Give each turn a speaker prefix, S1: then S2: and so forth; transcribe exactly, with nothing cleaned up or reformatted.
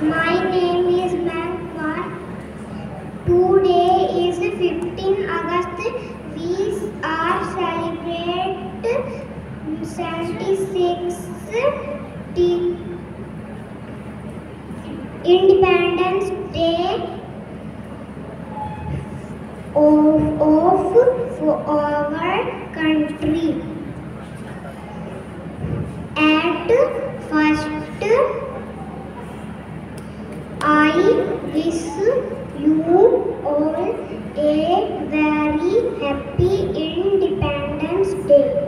S1: My name is Mankwar. Today is fifteenth August. We are celebrate seventy-sixth Independence Day of, of for our country. At first, I wish you all a very happy Independence Day.